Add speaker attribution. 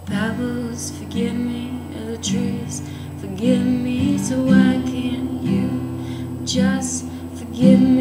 Speaker 1: pebbles forgive me, the trees forgive me, so why can't you just forgive me?